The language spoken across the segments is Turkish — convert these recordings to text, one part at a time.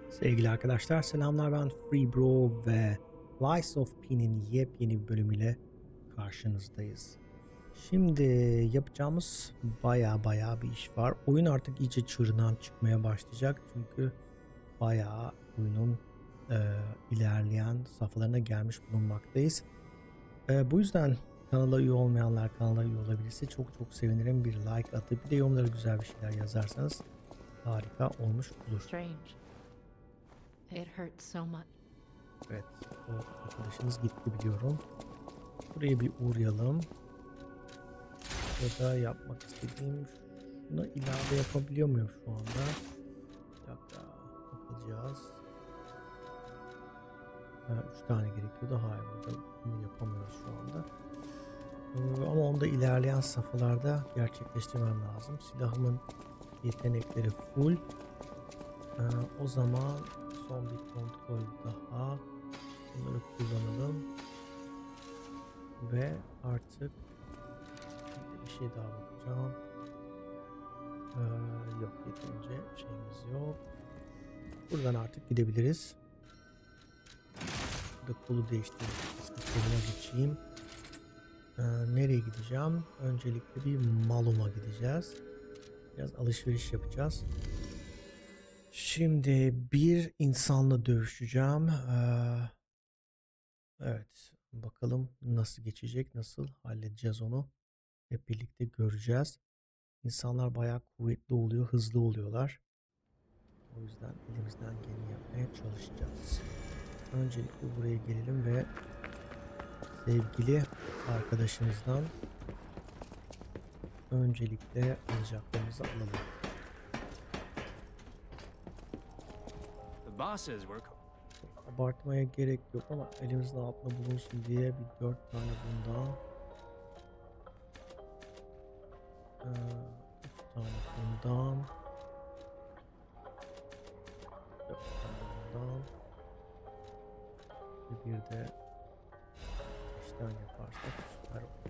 Sevgili arkadaşlar selamlar, ben Free Bro ve Lies of P'nin yepyeni bir bölümüyle karşınızdayız. Şimdi yapacağımız baya bir iş var. Oyun artık iyice çığırından çıkmaya başlayacak çünkü baya oyunun ilerleyen safhalarına gelmiş bulunmaktayız. Bu yüzden kanala üye olmayanlar kanala üye olabilirse çok sevinirim. Bir like atıp bir de yorumlara güzel bir şeyler yazarsanız harika olmuş olur. Strange. It hurts so much. Evet, o arkadaşınız gitti biliyorum. Buraya bir uğrayalım. Burada yapmak istediğim, şuna ilave yapabiliyor muyum şu anda? Bir dakika, bakacağız. 3 tane gerekiyordu. Hayır, burada bunu yapamıyoruz şu anda. Ama onu da ilerleyen safhalarda gerçekleştirmem lazım. Silahımın yetenekleri full. O zaman son bir kontrol daha. Bunları kullanalım. Ve artık bir şey daha bakacağım. Yok, yeterince şeyimiz yok. Buradan artık gidebiliriz. Burada kolu değiştirip koluma geçeyim. Nereye gideceğim? Öncelikle bir Malum'a gideceğiz. Biraz alışveriş yapacağız. Şimdi bir insanla dövüşeceğim. Evet. Bakalım nasıl geçecek, nasıl halledeceğiz onu. Hep birlikte göreceğiz. İnsanlar bayağı kuvvetli oluyor, hızlı oluyorlar. O yüzden elimizden geleni yapmaya çalışacağız. Öncelikle buraya gelelim ve sevgili arkadaşımızdan öncelikle alacaklarımızı alalım. Abartmaya gerek yok ama elimizin altında bulunsun diye bir 4 tane bundan, 3 tane bundan, 4 tane bundan, bir de 5 tane yaparsak süper olur.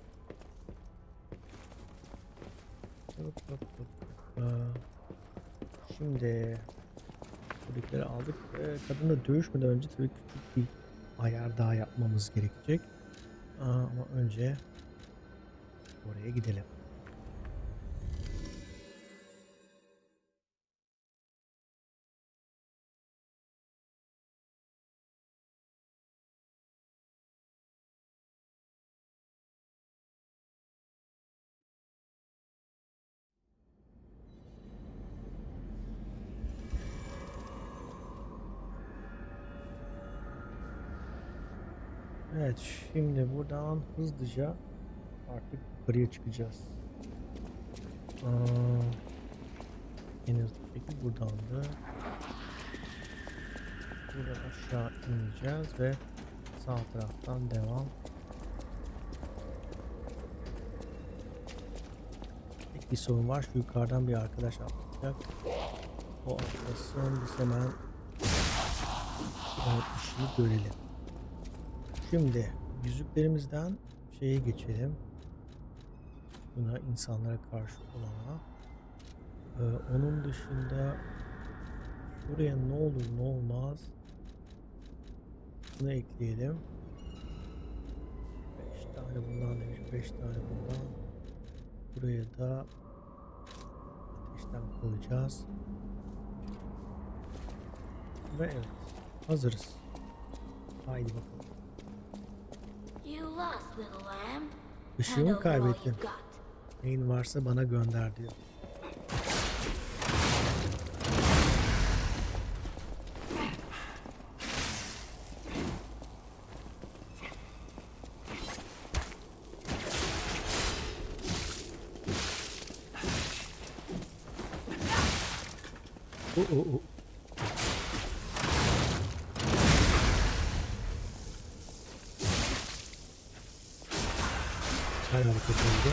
Şimdi buradakileri aldık. Kadınla dövüşmeden önce tabii küçük bir ayar daha yapmamız gerekecek. Ama önce oraya gidelim. Evet, şimdi buradan hızlıca artık yukarıya çıkacağız. En hızlı şekilde buradan da buradan aşağı ineceğiz ve sağ taraftan devam. Tek bir sorun var, şu yukarıdan bir arkadaş atlayacak. O atlasın, biz hemen o işi görelim. Şimdi yüzüklerimizden şeye geçelim. Buna, insanlara karşı olana. Onun dışında şuraya ne olur ne olmaz bunu ekleyelim. 5 tane bundan demiş, 5 tane bundan. Buraya da ateşten koyacağız. Ve evet, hazırız. Haydi bakalım. Işığımı kaybettim. Neyin varsa bana gönder diyor. Her hareket oldu.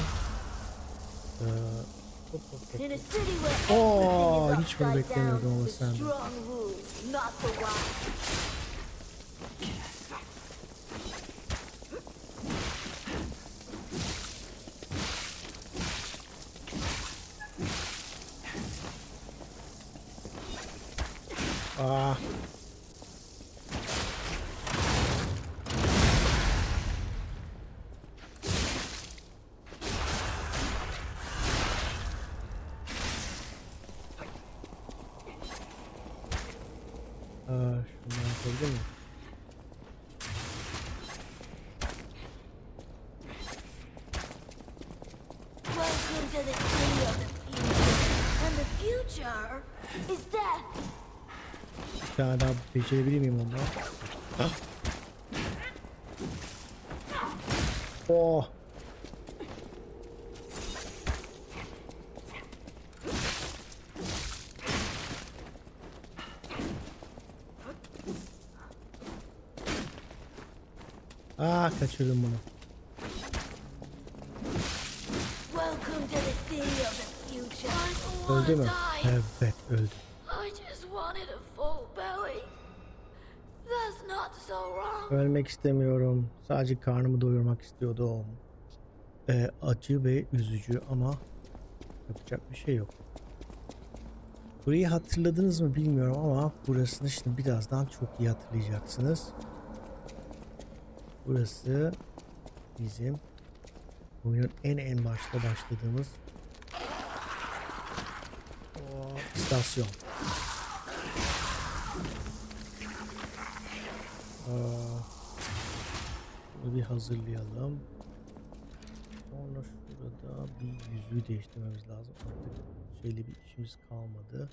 Hiç bunu beklemiyordum ama sen. Aa. Şundan yapabilir miyim? Welcome to the city of the future. And the future is death. Bir tane daha becerebilir miyim ondan? Oh. Kaçırdım bunu. Welcome to the city of the future. I don't Öldü wanna mü? die. Evet, öldü. I just wanted a full belly. That's not so wrong. Ölmek istemiyorum. Sadece karnımı doyurmak istiyordum. Acı ve üzücü ama yapacak bir şey yok. Burayı hatırladınız mı bilmiyorum ama burasını şimdi birazdan çok iyi hatırlayacaksınız. Burası bizim oyunun en başta başladığımız istasyon. Bunu bir hazırlayalım. Sonra şurada bir yüzüğü değiştirmemiz lazım. Artık şeyle bir işimiz kalmadı.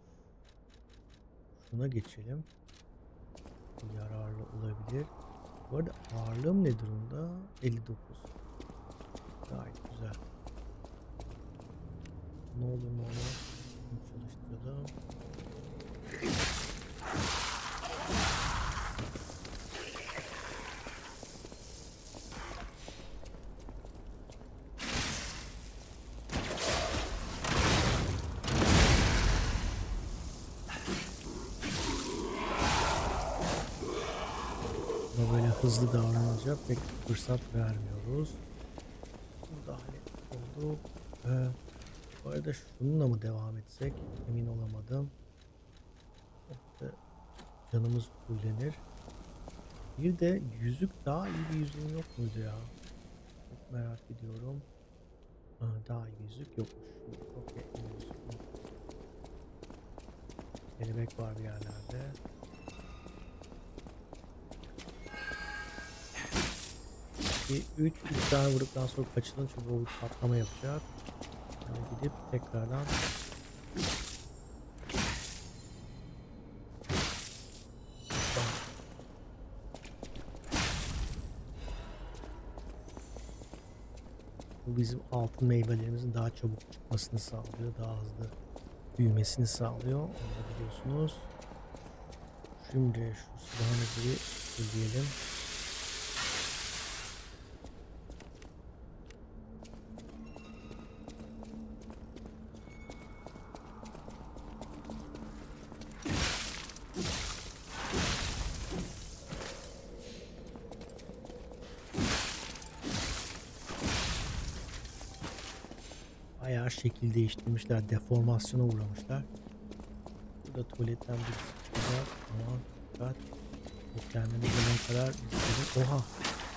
Şuna geçelim. Bu yararlı olabilir. Bu arada ağırlığım ne durumda? 59. Gayet güzel. Ne olur ne olur. Bunu çalıştıralım. Buna böyle hızlı davranınca pek fırsat vermiyoruz. Bunu da hallettik. Bu arada şununla mı devam etsek? Emin olamadım. Canımız fullenir. Bir de yüzük, daha iyi bir yüzüğüm yok muydu ya? Çok merak ediyorum. Daha iyi bir yüzük yokmuş. Okey. Kelebek var bir yerlerde. Üç tane vurduktan sonra kaçılın çünkü o bir patlama yapacak. Yani gidip tekrardan bu bizim altın meyvelerimizin daha çabuk çıkmasını sağlıyor. Daha hızlı büyümesini sağlıyor. Onu da biliyorsunuz. Şimdi şu silahımızı bir fulleyelim. Bayağı şekil değiştirmişler. Deformasyona uğramışlar. Burada tuvaletten bir çıkacak. Aman dikkat. Kendine gelene kadar izledim. Oha.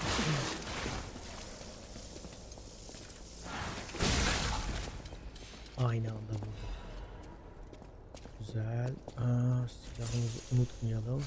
Aynı anda vurdu. Güzel. Silahımızı unutmayalım.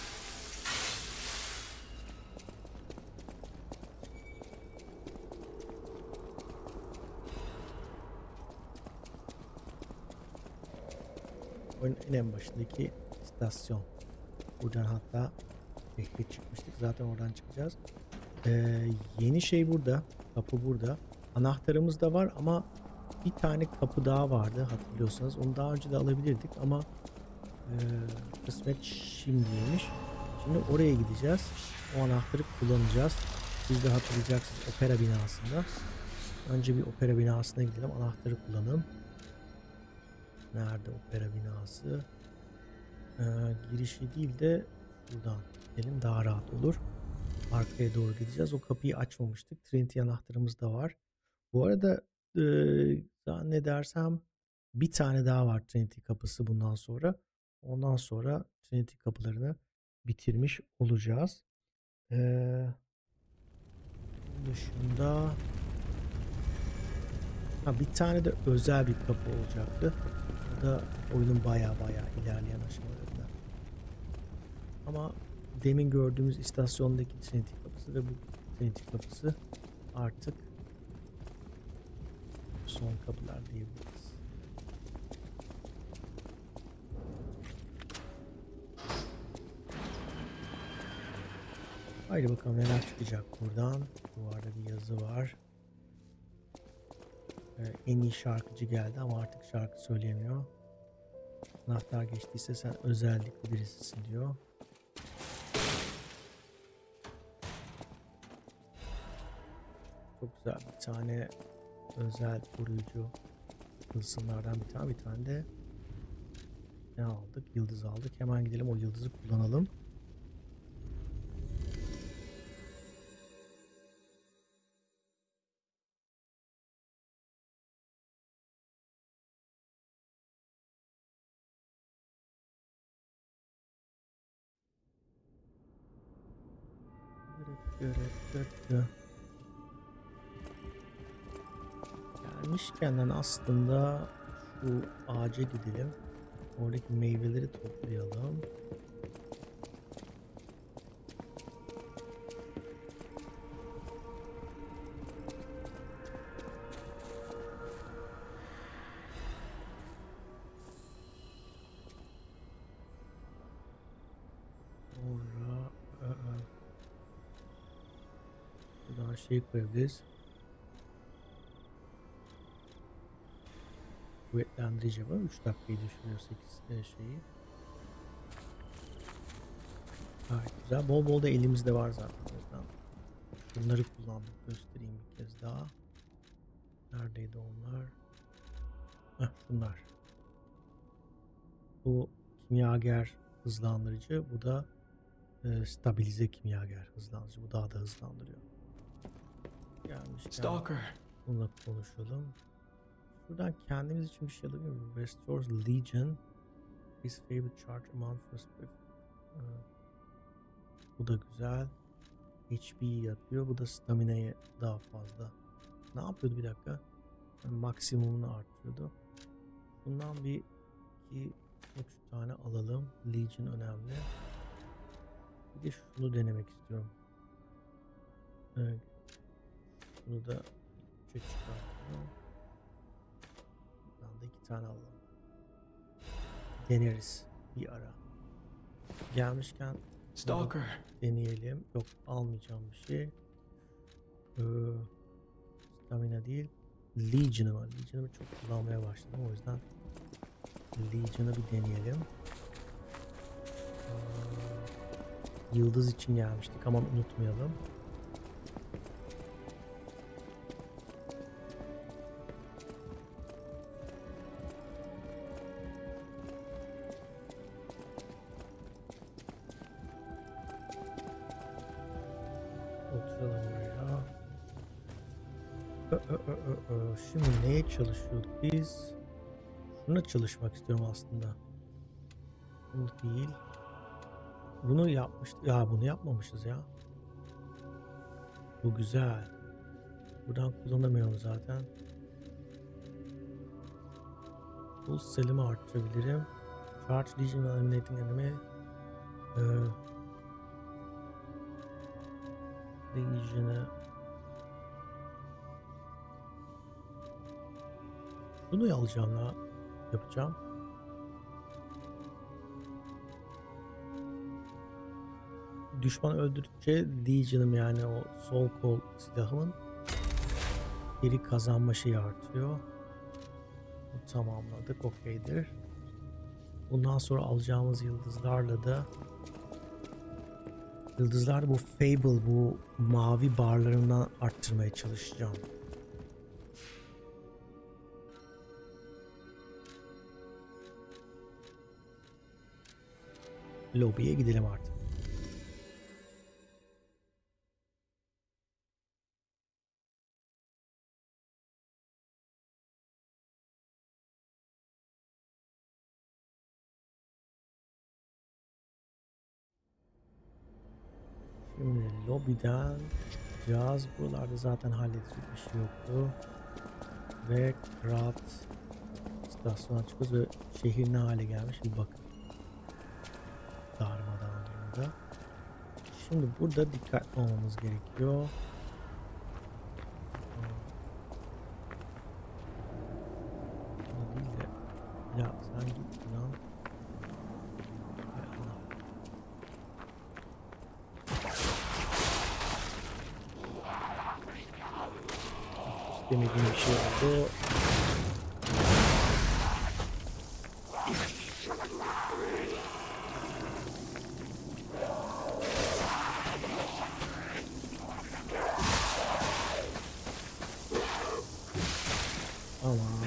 Oyunun en başındaki istasyon. Buradan hatta şehre çıkmıştık. Zaten oradan çıkacağız. Yeni şey burada. Kapı burada. Anahtarımız da var ama bir tane kapı daha vardı hatırlıyorsanız. Onu daha önce de alabilirdik ama kısmet şimdiymiş. Şimdi oraya gideceğiz. O anahtarı kullanacağız. Siz de hatırlayacaksınız opera binasında. Önce bir opera binasına gidelim. Anahtarı kullanalım. Nerede opera binası? Girişi değil de buradan gidelim, daha rahat olur. Arkaya doğru gideceğiz. O kapıyı açmamıştık. Trinity anahtarımız da var. Bu arada zannedersem bir tane daha var Trinity kapısı bundan sonra. Ondan sonra Trinity kapılarını bitirmiş olacağız. Bunun dışında bir tane de özel bir kapı olacaktı. Bu da oyunun baya ilerleyen aşamalarında. Ama demin gördüğümüz istasyondaki Trinity kapısı ve bu Trinity kapısı artık son kapılar diyebiliriz. Haydi bakalım neler çıkacak buradan. Bu arada bir yazı var. En iyi şarkıcı geldi ama artık şarkı söyleyemiyor. Anahtar geçtiyse sen özellikle birisisin diyor. Çok güzel bir tane özel koruyucu tılsımlardan bir tane de ne aldık? Yıldız aldık. Hemen gidelim o yıldızı kullanalım. Gelmişken aslında şu ağaca gidelim. Oradaki meyveleri toplayalım. Buradan şey koyabiliriz. Kuvvetlendirici var. 3 dakikayı düşürüyor 8 şeyi. Gayet güzel. Bol bol da elimizde var zaten. O yüzden bunları kullandık. Göstereyim bir kez daha. Neredeydi onlar? Bunlar. Bu kimyager hızlandırıcı. Bu da stabilize kimyager hızlandırıcı. Bu daha da hızlandırıyor. Gelmişken Stalker. bununla konuşalım. Buradan kendimiz için bir şey alabilir miyiz? Restores Legion. His favorite charge amount for bu da güzel. HP yapıyor. Bu da stamina'yı daha fazla. Ne yapıyordu bir dakika? Maksimumunu artırıyordu. Bundan bir 2-3 tane alalım. Legion önemli. Bir de şunu denemek istiyorum. Evet. Bunu da 3'e çıkartalım. Buradan da 2 tane alalım. Deneriz bir ara. Gelmişken Stalker. deneyelim. Yok, almayacağım bir şey. Stamina değil. Legion'ı var. Legion'ı çok kullanmaya başladım. O yüzden Legion'ı bir deneyelim. Yıldız için gelmiştik. Aman unutmayalım. Oturalım buraya. Şimdi neye çalışıyorduk biz? Şuna çalışmak istiyorum aslında. Bu değil. Bunu yapmıştık. Ya bunu yapmamışız ya. Bu güzel. Buradan kullanamıyorum zaten. Full Cell'imi arttırabilirim. Charge Legion Eliminating Enemy. Legion'ı bunu alacağım ya. Yapacağım. Düşman öldürdükçe Legion'ım yani o sol kol silahımın geri kazanma şeyi artıyor. Tamamladık. Okeydir. Bundan sonra alacağımız yıldızlarla da bu Fable, bu mavi barlarından arttırmaya çalışacağım. Lobiye gidelim artık. lobiden çıkacağız. Buralarda zaten halledecek bir şey yoktu. Ve Krat istasyona çıkıyoruz ve şehir ne hale gelmiş bir bakın. Darmadağın durumda. Şimdi burada dikkatli olmamız gerekiyor. Değil de ya sen git lan. Hay Allah. İstemediğim bir şey oldu. Aman.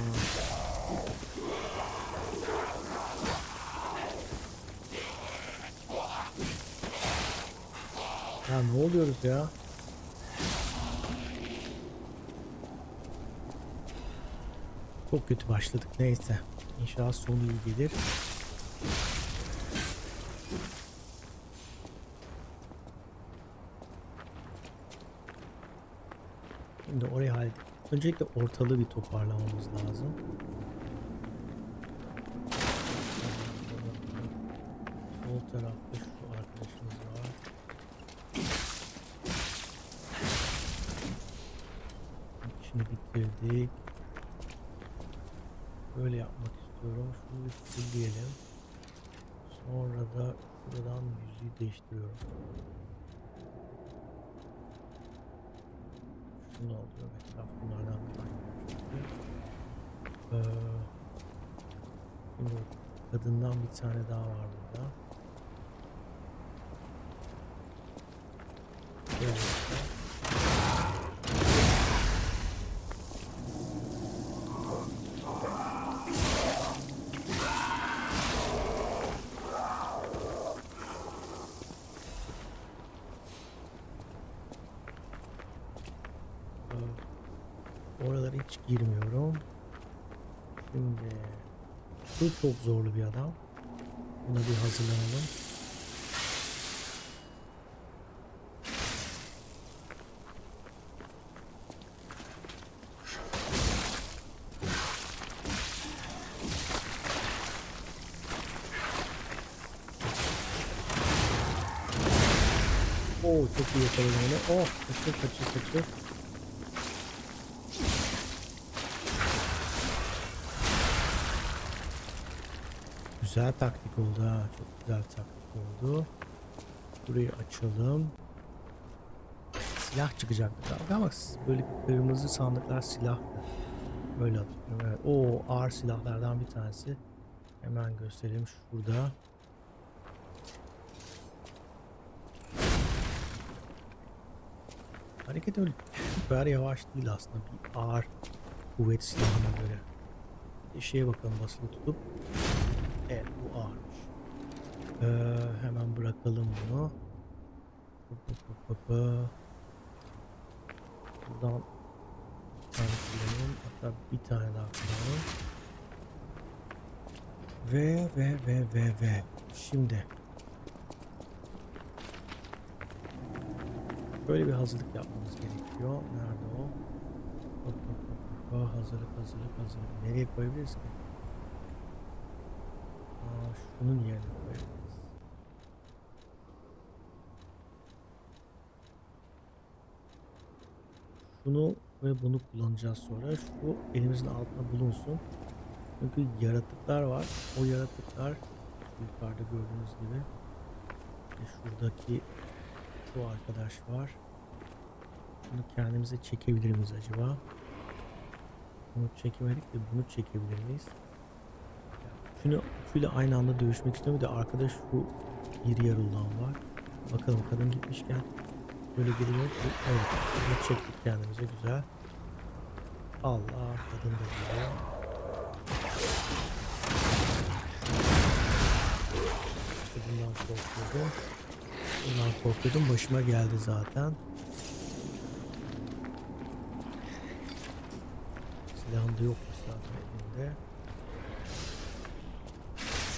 Ya ne oluyoruz ya? Çok kötü başladık. Neyse. İnşallah sonu iyi gelir. Şimdi orayı hallettik. Öncelikle ortalığı bir toparlamamız lazım. Sol tarafta şu arkadaşımız var. İşini bitirdik. Böyle yapmak istiyorum. Şunu bir fullleyelim. Sonra da buradan yüzüğü değiştiriyorum. Şunu alıyorum. Etraf bunlardan şimdi kadından bir tane daha var burada. Evet. Oralara hiç girmiyorum. Şimdi bu çok zorlu bir adam. Buna bir hazırlanalım. Oo, çok iyi yakaladım onu. Oh, kaçır. Güzel taktik oldu ha. Çok güzel taktik oldu. Burayı açalım. Silah çıkacaktı ama böyle kırmızı sandıklar silahtı. Böyle hatırlıyorum. Evet. O ağır silahlardan bir tanesi. Hemen göstereyim şurada. Hareket öyle süper yavaş değil aslında. Bir ağır kuvvet silahına göre. Şeye bakalım basılı tutup. Evet, bu ağırmış. Hemen bırakalım bunu. Buradan bir tane kullanalım. Hatta bir tane daha kullanalım. Ve şimdi böyle bir hazırlık yapmamız gerekiyor. Nerede o? Hazırlık. Nereye koyabiliriz ki? Şunun yerine koyabiliriz. Şunu ve bunu kullanacağız sonra. Şu elimizin altında bulunsun. Çünkü yaratıklar var. O yaratıklar yukarıda gördüğünüz gibi. Şuradaki bu arkadaş var. Bunu kendimize çekebilir miyiz acaba? Bunu çekemedik de bunu çekebilir miyiz? Üçüyle aynı anda dövüşmek istiyorum. Bir de arkadaş şu iri yarıldan var. Bakalım kadın gitmişken böyle geliyor. Evet, bunu çektik kendimize, güzel. Allah, kadın da geliyor. Bundan korkuyordum. Başıma geldi zaten. Silahım da yokmuş zaten elimde.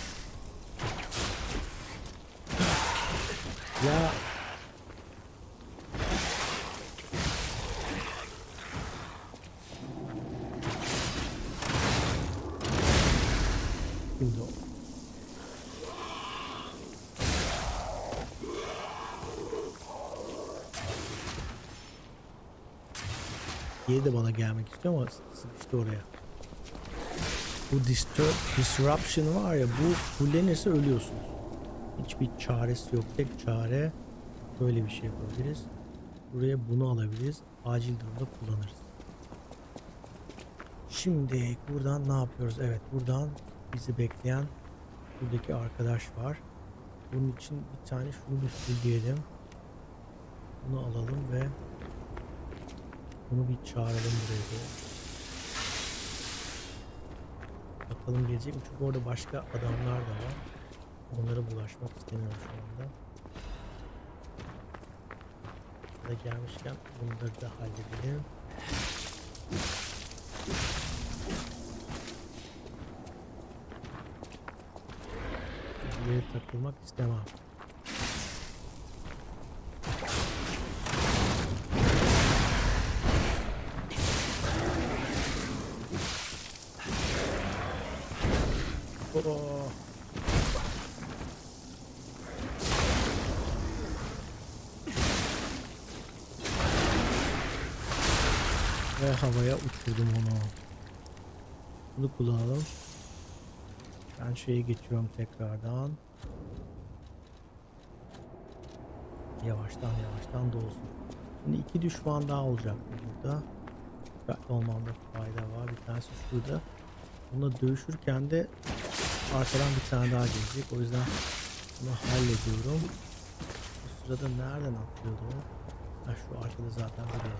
Ya diye de bana gelmek istiyor ama sıkıştı oraya. Bu disruption var ya, bu fullenirse ölüyorsunuz. Hiçbir çaresi yok. Tek çare böyle bir şey yapabiliriz. Buraya bunu alabiliriz. Acil durumda kullanırız. Şimdi buradan ne yapıyoruz? Evet, buradan bizi bekleyen buradaki arkadaş var. Bunun için bir tane şunu bir fullleyelim. Bunu alalım ve bunu bir çağıralım buraya doğru. Bakalım gelecek mi? Çünkü orada başka adamlar da var. Onlara bulaşmak istemiyorum şu anda. Da gelmişken bunları da halledelim. Bir yere takılmak istemem. Oh. Ve havaya uçurdum onu. Bunu kullanalım. Ben şeyi geçiyorum tekrardan. Yavaştan dolsun. Şimdi 2 düşman daha olacak burada. Dikkatli olmamda fayda var. Bir tanesi şurada. Bununla dövüşürken de arkadan bir tane daha gelecek. O yüzden bunu hallediyorum. Bu sırada nereden atlıyordu o? Ha, şu arkada zaten buraya.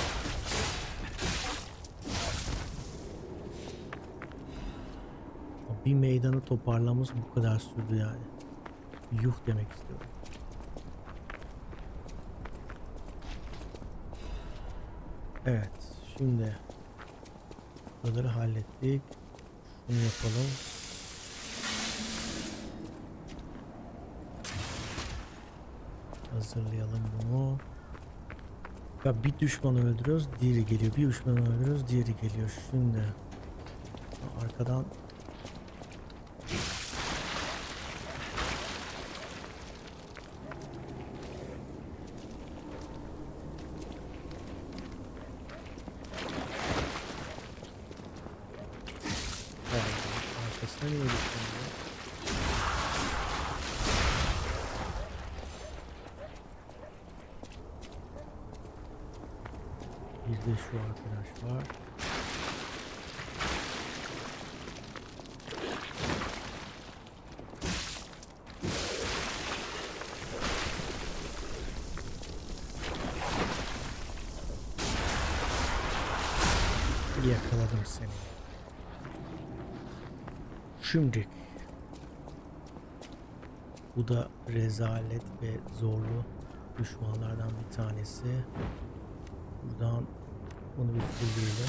Bir meydanı toparlamamız bu kadar sürdü yani. Yuh demek istiyorum. Evet, şimdi buraları hallettik. Şunu yapalım. Hazırlayalım bunu. Ya bir düşmanı öldürüyoruz, diğeri geliyor. Bir düşmanı öldürüyoruz, diğeri geliyor. Şimdi arkadan arkasına niye geçiyor? Bir de şu arkadaş var. Yakaladım seni. Şimdi bu da rezalet ve zorlu düşmanlardan bir tanesi. Buradan bunu bir fulleyelim.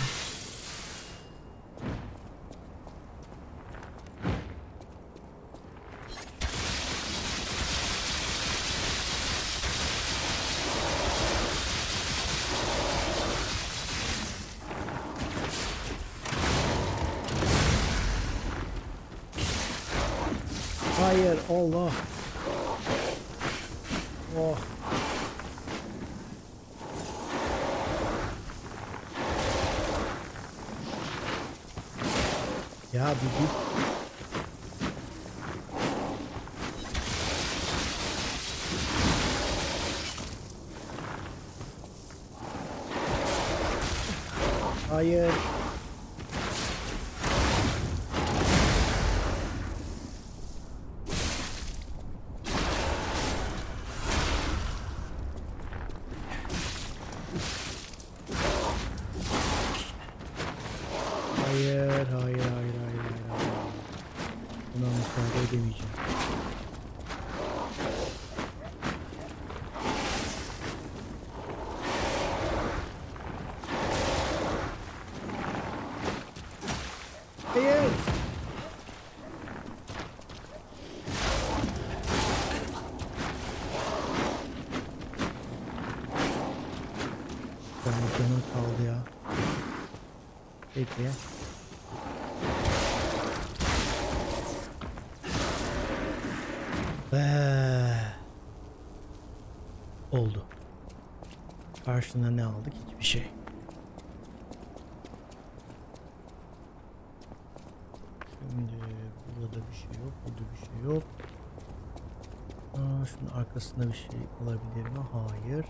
Hayır, Allah. Oh. Ya bir git. Hayır. Hayır. Buna müsaade edemeyeceğim. Hayır. Canım kaldı ya. Peki. Oldu. Karşına ne aldık? Hiçbir şey. Şimdi burada da bir şey yok. Burada bir şey yok. Şunun arkasında bir şey olabilir mi? Hayır.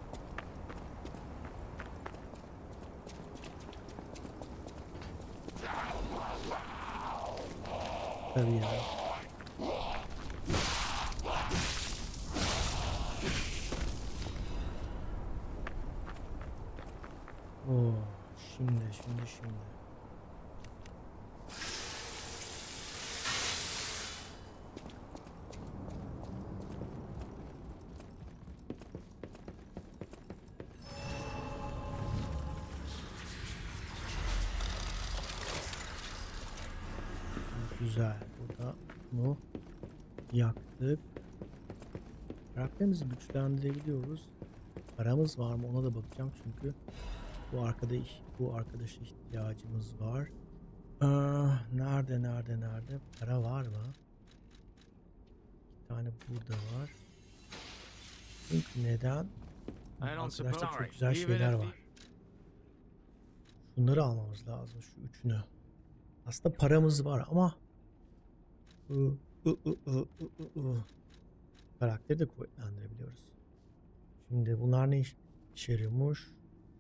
Tabii ya. Oo, şimdi. Güzel. Burada bunu yaktık. Karakterimizi güçlendirebiliyoruz. Paramız var mı ona da bakacağım çünkü bu arkadaşa ihtiyacımız var. Nerede? Para var mı? Bir tane burada var. Çünkü neden? Arkadaşlar çok güzel şeyler var. Şunları almamız lazım, şu üçünü. Aslında paramız var ama karakteri de kuvvetlendirebiliyoruz. Şimdi bunlar ne işe yarıyormuş?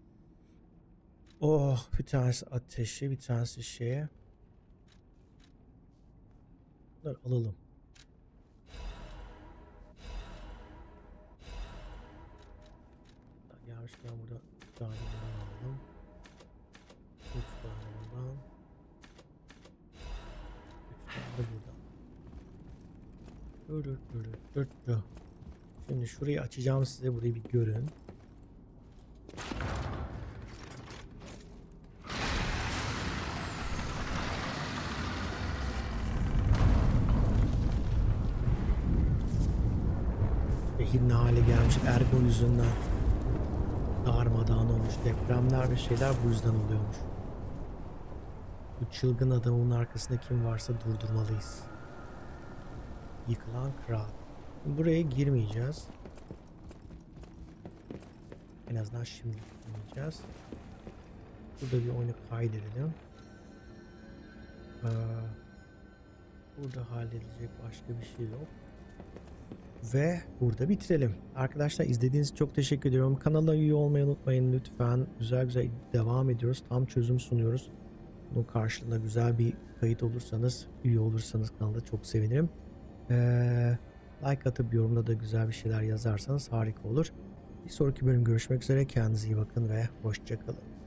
Oh, bir tanesi ateşi, bir tanesi şeye. Bunları alalım. Gelmişken burada bir tane alalım. 3 tane buradan. 3 tane de buradan. Şimdi şurayı açacağım size, burayı bir görün. Şehir ne hale gelmiş Ergo yüzünden. Darmadağın olmuş, depremler ve şeyler bu yüzden oluyormuş. Bu çılgın adamın arkasında kim varsa durdurmalıyız. Yıkılan kral. Buraya girmeyeceğiz. En azından şimdi girmeyeceğiz. Burada bir oyunu kaydedelim. Burada halledilecek başka bir şey yok. Ve burada bitirelim. Arkadaşlar izlediğiniz için çok teşekkür ediyorum. Kanala üye olmayı unutmayın lütfen. Güzel devam ediyoruz. Tam çözüm sunuyoruz. Bunun karşılığında güzel bir kayıt olursanız, üye olursanız kanalda çok sevinirim. Like atıp yorumda da güzel bir şeyler yazarsanız harika olur. Bir sonraki bölüm görüşmek üzere. Kendinize iyi bakın ve hoşça kalın.